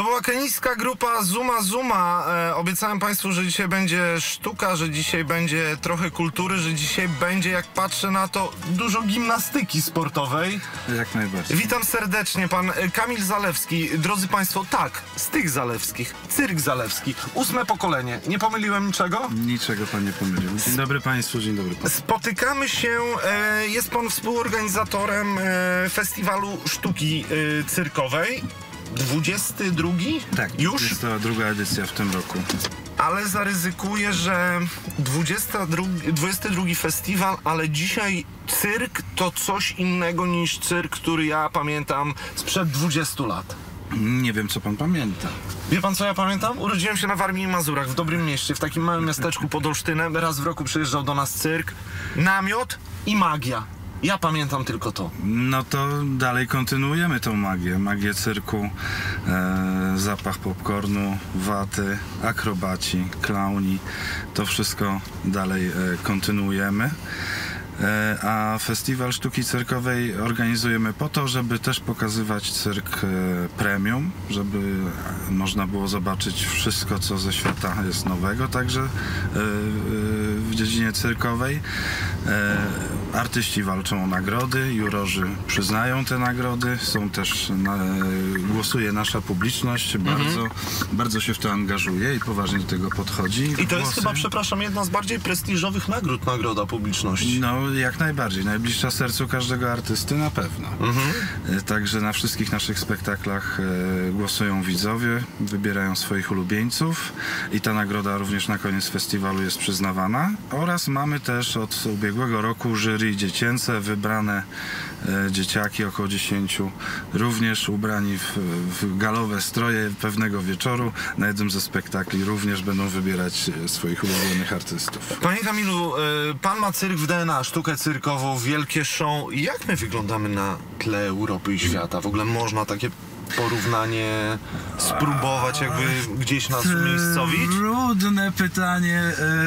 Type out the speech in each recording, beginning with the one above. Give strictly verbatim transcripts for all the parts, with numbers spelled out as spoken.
była kenijska grupa Zuma Zuma. E, obiecałem Państwu, że dzisiaj będzie sztuka, że dzisiaj będzie trochę kultury, że dzisiaj będzie, jak patrzę na to, dużo gimnastyki sportowej. Jak najbardziej. Witam serdecznie, pan Kamil Zalewski. Drodzy Państwo, tak, z tych Zalewskich, Cyrk Zalewski, ósme pokolenie. Nie pomyliłem niczego? Niczego pan nie pomylił. Dzień dobry Państwu, dzień dobry Państwu. Spotykamy się, e, jest pan współorganizatorem e, Festiwalu Sztuki e, Cyrkowej. dwudziesty drugi? Tak, już? Jest to druga edycja w tym roku. Ale zaryzykuję, że dwudziesty drugi festiwal, ale dzisiaj cyrk to coś innego niż cyrk, który ja pamiętam sprzed dwudziestu lat. Nie wiem, co pan pamięta. Wie pan, co ja pamiętam? Urodziłem się na Warmii i Mazurach, w dobrym mieście, w takim małym miasteczku pod Olsztynem. Raz w roku przyjeżdżał do nas cyrk, namiot i magia. Ja pamiętam tylko to. No to dalej kontynuujemy tą magię. Magię cyrku, e, zapach popcornu, waty, akrobaci, klauni. To wszystko dalej e, kontynuujemy. E, a Festiwal Sztuki Cyrkowej organizujemy po to, żeby też pokazywać cyrk e, premium, żeby można było zobaczyć wszystko, co ze świata jest nowego, także e, e, w dziedzinie cyrkowej. E, artyści walczą o nagrody, jurorzy przyznają te nagrody, są też, na, głosuje nasza publiczność, mhm. bardzo, bardzo się w to angażuje i poważnie do tego podchodzi. I to Głosy... jest chyba, przepraszam, jedna z bardziej prestiżowych nagród, nagroda publiczności. No, jak najbardziej. Najbliższa sercu każdego artysty na pewno. Mhm. Także na wszystkich naszych spektaklach e, głosują widzowie, wybierają swoich ulubieńców i ta nagroda również na koniec festiwalu jest przyznawana. Oraz mamy też od ubiegłego roku jury dziecięce, wybrane e, dzieciaki, około dziesięciu, również ubrani w, w galowe stroje pewnego wieczoru. Na jednym ze spektakli również będą wybierać swoich ulubionych artystów. Panie Kamilu, e, pan ma cyrk w D N A, sztukę cyrkową, wielkie show. Jak my wyglądamy na tle Europy i świata? W ogóle można takie porównanie spróbować, jakby gdzieś nas umiejscowić? Trudne pytanie.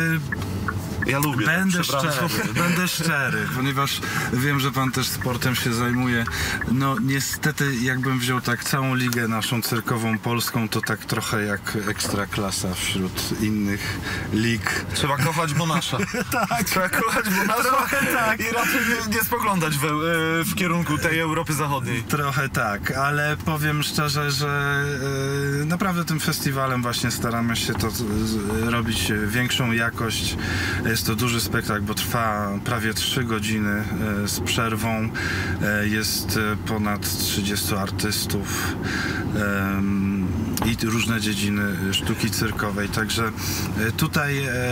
Y Ja lubię. Będę szczery, będę szczery, ponieważ wiem, że pan też sportem się zajmuje. No niestety, jakbym wziął tak całą ligę naszą cyrkową polską, to tak trochę jak ekstraklasa wśród innych lig. Trzeba kochać, bo nasza. Tak. Trzeba kochać, bo nasza. Trochę tak. I raczej nie, nie spoglądać w, w kierunku tej Europy Zachodniej. Trochę tak, ale powiem szczerze, że yy, naprawdę tym festiwalem właśnie staramy się to z, robić większą jakość. Jest to duży spektakl, bo trwa prawie trzy godziny e, z przerwą. E, jest ponad trzydziestu artystów e, i różne dziedziny sztuki cyrkowej. Także e, tutaj e,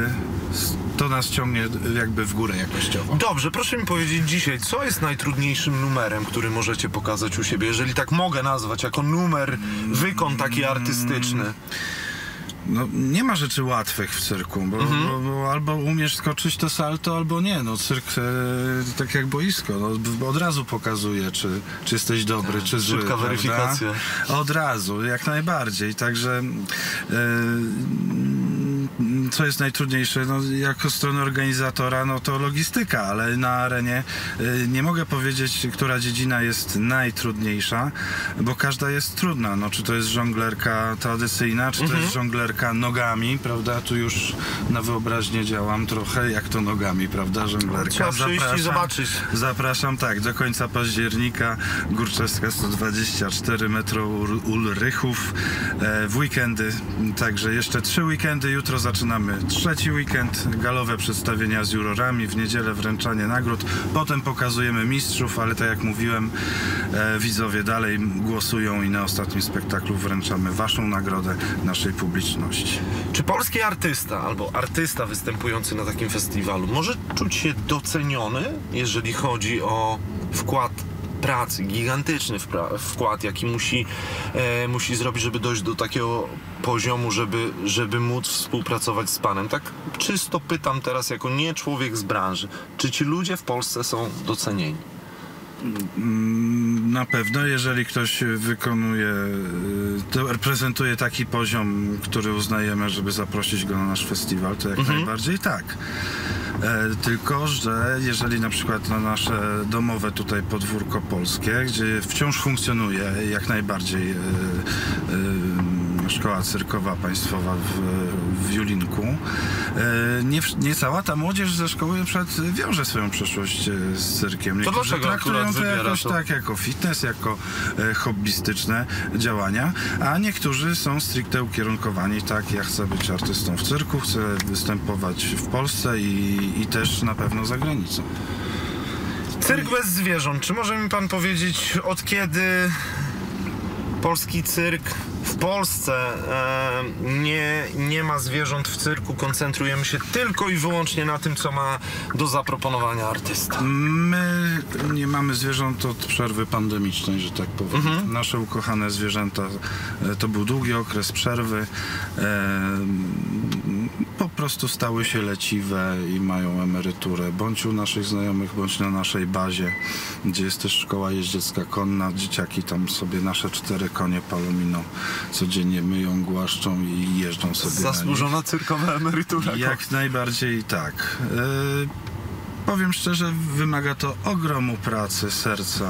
to nas ciągnie jakby w górę jakościowo. Dobrze, proszę mi powiedzieć dzisiaj, co jest najtrudniejszym numerem, który możecie pokazać u siebie, jeżeli tak mogę nazwać, jako numer, wykon taki artystyczny? No, nie ma rzeczy łatwych w cyrku, bo, mhm. bo, bo albo umiesz skoczyć to salto, albo nie. No, cyrk e, tak jak boisko, no, od razu pokazuje, czy, czy jesteś dobry, tak, czy zły. Szybka weryfikacja. Od razu, jak najbardziej. Także e, co jest najtrudniejsze? No, jako strony organizatora, no to logistyka, ale na arenie e, nie mogę powiedzieć, która dziedzina jest najtrudniejsza, bo każda jest trudna. No, czy to jest żonglerka tradycyjna, czy to mhm. jest żonglerka nogami, prawda? Tu już na wyobraźnię działam trochę, jak to nogami, prawda? Żonglerka. Trzeba przyjść i zobaczyć. Zapraszam, tak, do końca października. Górczewska sto dwadzieścia cztery, metro Ulrychów. E, w weekendy, także jeszcze trzy weekendy. Jutro zaczynamy trzeci weekend. Galowe przedstawienia z jurorami. W niedzielę wręczanie nagród. Potem pokazujemy mistrzów, ale tak jak mówiłem, e, widzowie dalej głosują i na ostatnim spektaklu wręczamy waszą nagrodę naszej publiczności. Czy polski artysta albo artysta występujący na takim festiwalu może czuć się doceniony, jeżeli chodzi o wkład pracy, gigantyczny wkład, jaki musi, e, musi zrobić, żeby dojść do takiego poziomu, żeby, żeby móc współpracować z panem? Tak czysto pytam teraz jako nie człowiek z branży. Czy ci ludzie w Polsce są docenieni? Na pewno, jeżeli ktoś wykonuje, to reprezentuje taki poziom, który uznajemy, żeby zaprosić go na nasz festiwal, to jak mhm. najbardziej tak. E, tylko, że jeżeli na przykład na nasze domowe tutaj podwórko polskie, gdzie wciąż funkcjonuje jak najbardziej e, e, szkoła cyrkowa państwowa w, w Julinku, e, nie, nie cała ta młodzież ze szkoły na przykład wiąże swoją przyszłość e, z cyrkiem. To Niektórzy dlaczego traktują akurat to wybiera jakoś to? tak, jako fitness, jako e, hobbystyczne działania, a niektórzy są stricte ukierunkowani tak, ja chcę być artystą w cyrku, chcę występować w Polsce i, i też na pewno za granicą. Cyrk bez zwierząt. Czy może mi pan powiedzieć, od kiedy polski cyrk w Polsce e, nie, nie ma zwierząt w cyrku, koncentrujemy się tylko i wyłącznie na tym, co ma do zaproponowania artysta? My nie mamy zwierząt od przerwy pandemicznej, że tak powiem. Mhm. Nasze ukochane zwierzęta, e, to był długi okres przerwy. E, po prostu stały się leciwe i mają emeryturę. Bądź u naszych znajomych, bądź na naszej bazie, gdzie jest też szkoła jeździecka konna. Dzieciaki tam sobie nasze cztery konie palomino codziennie myją, głaszczą i jeżdżą sobie Zasłużona cyrkowa emerytura. na nich. Jak najbardziej tak. E, powiem szczerze, wymaga to ogromu pracy, serca,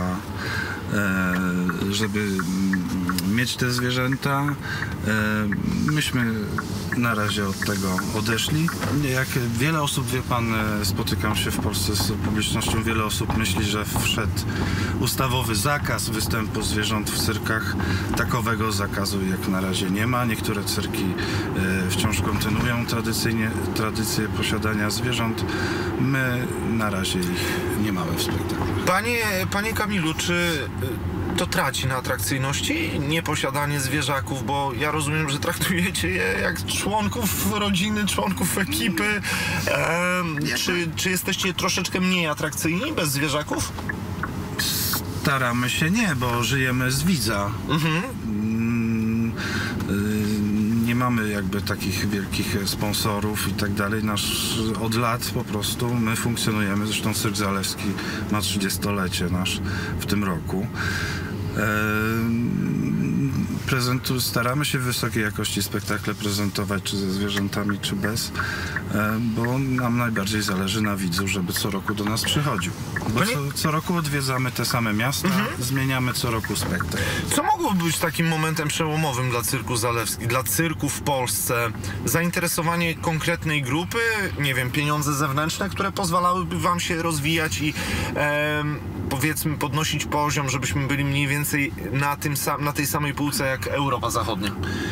e, żeby mm, mieć te zwierzęta. E, myśmy na razie od tego odeszli. Jak wiele osób, wie pan, e, spotykam się w Polsce z publicznością, wiele osób myśli, że wszedł ustawowy zakaz występu zwierząt w cyrkach. Takowego zakazu jak na razie nie ma. Niektóre cyrki e, wciąż kontynuują tradycyjnie, tradycję posiadania zwierząt. My na razie ich nie mamy w spektaklu. Panie, panie Kamilu, czy to traci na atrakcyjności nieposiadanie zwierzaków? Bo ja rozumiem, że traktujecie je jak członków rodziny, członków ekipy. Ehm, czy, czy jesteście troszeczkę mniej atrakcyjni bez zwierzaków? Staramy się nie, bo żyjemy z widza. Mhm. Mm, y, nie mamy jakby takich wielkich sponsorów i tak dalej. Nasz od lat po prostu my funkcjonujemy. Zresztą Cyrk Zalewski ma trzydziestolecie nasz w tym roku. Prezentu, staramy się wysokiej jakości spektakle prezentować, czy ze zwierzętami, czy bez, bo nam najbardziej zależy na widzu, żeby co roku do nas przychodził. Bo Panie... co, co roku odwiedzamy te same miasta, mhm. zmieniamy co roku spektakl. Co mogłoby być takim momentem przełomowym dla Cyrku Zalewski, dla cyrku w Polsce? Zainteresowanie konkretnej grupy, nie wiem, pieniądze zewnętrzne, które pozwalałyby wam się rozwijać i e, powiedzmy podnosić poziom, żebyśmy byli mniej więcej na, tym sam, na tej samej półce jak Europa Zachodnia?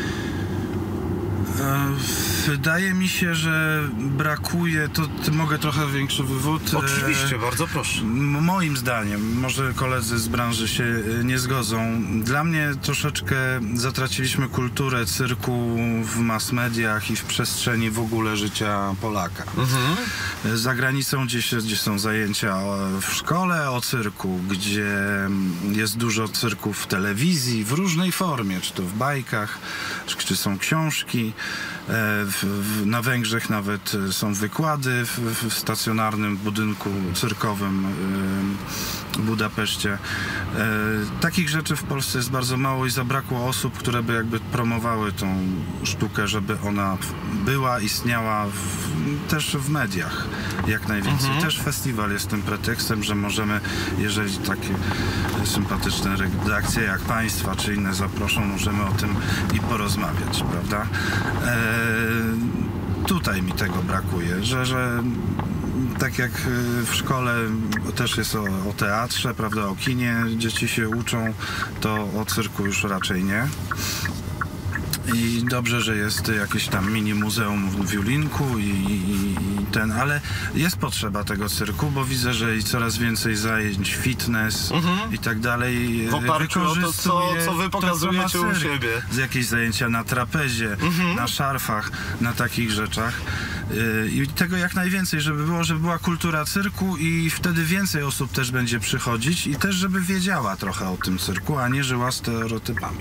Wydaje mi się, że brakuje, to, to mogę trochę większy wywód. Oczywiście, bardzo proszę. Moim zdaniem, może koledzy z branży się nie zgodzą, dla mnie troszeczkę zatraciliśmy kulturę cyrku w mass mediach i w przestrzeni w ogóle życia Polaka. Mhm. Za granicą, gdzie, gdzie są zajęcia w szkole o cyrku, gdzie jest dużo cyrków w telewizji, w różnej formie, czy to w bajkach, czy są książki. W, w, na Węgrzech nawet są wykłady w, w stacjonarnym budynku cyrkowym w Budapeszcie. Takich rzeczy w Polsce jest bardzo mało i zabrakło osób, które by jakby promowały tą sztukę, żeby ona była, istniała w, też w mediach jak najwięcej. Mhm. Też festiwal jest tym pretekstem, że możemy, jeżeli takie sympatyczne redakcje jak państwa czy inne zaproszą, możemy o tym i porozmawiać, prawda? E, tutaj mi tego brakuje, że, że tak jak w szkole też jest o, o teatrze, prawda, o kinie dzieci się uczą, to o cyrku już raczej nie. I dobrze, że jest jakieś tam mini muzeum w Julinku i, i, i ten, ale jest potrzeba tego cyrku, bo widzę, że i coraz więcej zajęć, fitness mhm. i tak dalej w oparciu o to, co, co wy pokazujecie to, co u siebie. Z jakieś zajęcia na trapezie, mhm. na szarfach, na takich rzeczach. I tego jak najwięcej, żeby było, żeby była kultura cyrku i wtedy więcej osób też będzie przychodzić i też, żeby wiedziała trochę o tym cyrku, a nie żyła stereotypami.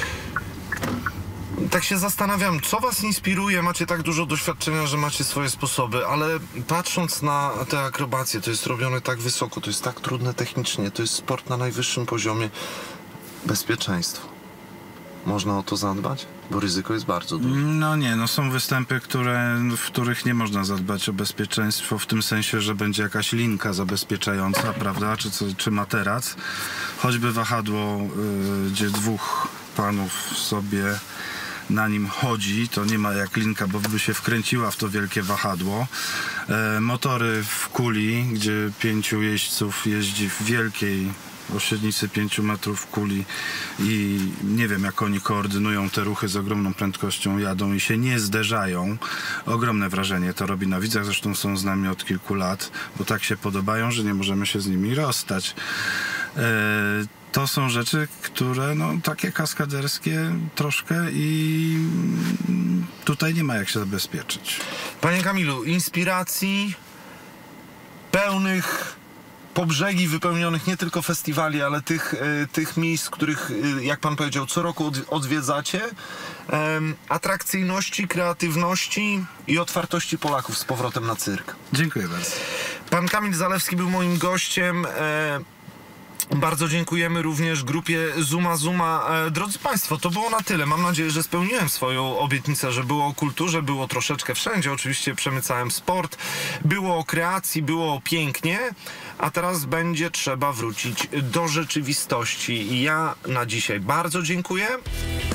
Tak się zastanawiam, co was inspiruje? Macie tak dużo doświadczenia, że macie swoje sposoby, ale patrząc na te akrobacje, to jest robione tak wysoko, to jest tak trudne technicznie, to jest sport na najwyższym poziomie. Bezpieczeństwo. Można o to zadbać? Bo ryzyko jest bardzo duże. No nie, no są występy, które, w których nie można zadbać o bezpieczeństwo w tym sensie, że będzie jakaś linka zabezpieczająca, prawda, czy, co, czy materac. Choćby wahadło, y, gdzie dwóch panów sobie na nim chodzi, to nie ma jak linka, bo by się wkręciła w to wielkie wahadło. E, motory w kuli, gdzie pięciu jeźdźców jeździ w wielkiej o średnicy pięciu metrów kuli i nie wiem, jak oni koordynują te ruchy, z ogromną prędkością jadą i się nie zderzają. Ogromne wrażenie to robi na widzach, zresztą są z nami od kilku lat, bo tak się podobają, że nie możemy się z nimi rozstać. E, to są rzeczy, które no takie kaskaderskie troszkę i tutaj nie ma jak się zabezpieczyć. Panie Kamilu, inspiracji pełnych po brzegi wypełnionych nie tylko festiwali, ale tych, y, tych miejsc, których, y, jak pan powiedział, co roku od, odwiedzacie. Em, atrakcyjności, kreatywności i otwartości Polaków z powrotem na cyrk. Dziękuję bardzo. Pan Kamil Zalewski był moim gościem. E, Bardzo dziękujemy również grupie Zuma Zuma. E, drodzy Państwo, to było na tyle. Mam nadzieję, że spełniłem swoją obietnicę, że było o kulturze, było troszeczkę wszędzie. Oczywiście przemycałem sport, było o kreacji, było pięknie, a teraz będzie trzeba wrócić do rzeczywistości. Ja na dzisiaj bardzo dziękuję.